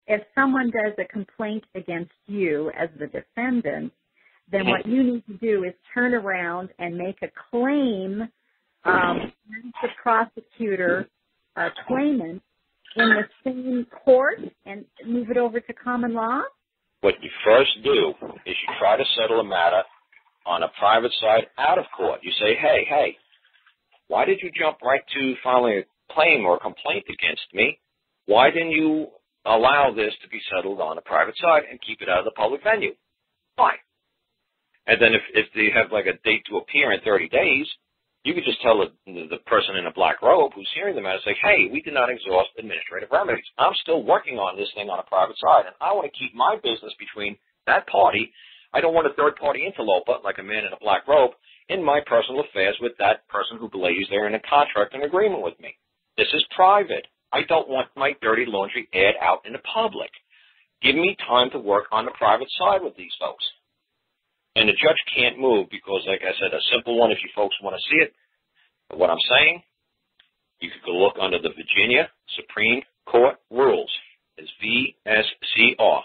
if someone does a complaint against you as the defendant, then what you need to do is turn around and make a claim as the prosecutor claimant in the same court and move it over to common law? What you first do is you try to settle a matter on a private side out of court. You say, hey, why did you jump right to filing a claim or a complaint against me? Why didn't you allow this to be settled on a private side and keep it out of the public venue? Why? And then if they have like a date to appear in 30 days, you could just tell the person in a black robe who's hearing the matter, say, hey, we did not exhaust administrative remedies. I'm still working on this thing on a private side, and I want to keep my business between that party. I don't want a third-party interloper, like a man in a black robe, in my personal affairs with that person who believes they're in a contract and agreement with me. This is private. I don't want my dirty laundry aired out in the public. Give me time to work on the private side with these folks. And the judge can't move because, like I said, a simple one, if you folks want to see it, what I'm saying, you could go look under the Virginia Supreme Court rules. It's VSCR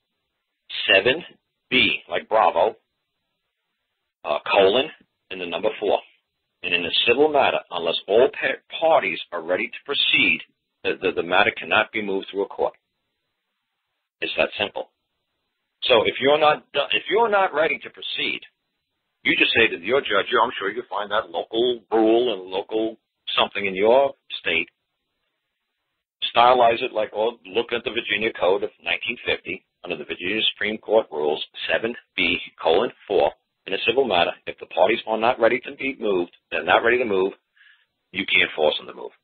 7B, like Bravo, colon, and the number 4. And in a civil matter, unless all parties are ready to proceed, the matter cannot be moved through a court. It's that simple. So if you're not ready to proceed, you just say to your judge, I'm sure you can find that local rule and local something in your state, stylize it like, or look at the Virginia Code of 1950 under the Virginia Supreme Court rules 7B, colon, 4. In a civil matter, if the parties are not ready to be moved, they're not ready to move, you can't force them to move.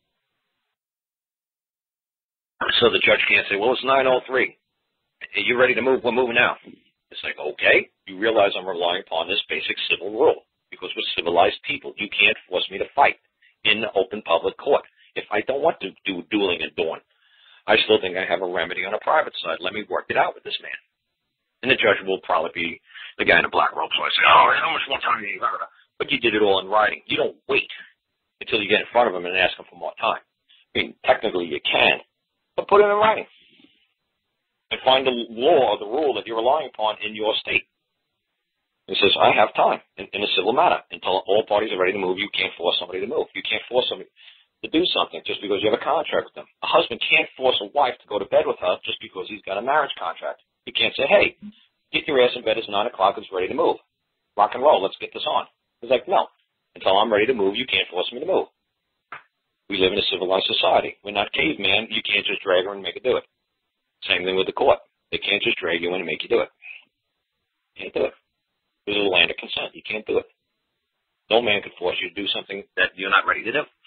So the judge can't say, well, it's 9:03. Are you ready to move? We're moving now. It's like, okay, you realize I'm relying upon this basic civil rule because we're civilized people. You can't force me to fight in the open public court. If I don't want to do dueling and dawn, I still think I have a remedy on a private side. Let me work it out with this man. And the judge will probably be the guy in a black robe. So I say, how much more time do you need? But you did it all in writing. You don't wait until you get in front of him and ask him for more time. I mean, technically you can, but put it in writing. And find the law or the rule that you're relying upon in your state. It says, I have time in a civil matter. Until all parties are ready to move, you can't force somebody to move. You can't force somebody to do something just because you have a contract with them. A husband can't force a wife to go to bed with her just because he's got a marriage contract. He can't say, hey, get your ass in bed. It's 9 o'clock. It's ready to move. Rock and roll. Let's get this on. He's like, no. Until I'm ready to move, you can't force me to move. We live in a civilized society. We're not caveman. You can't just drag her and make her do it. Same thing with the court. They can't just drag you in and make you do it. You can't do it. This is a land of consent. You can't do it. No man can force you to do something that you're not ready to do.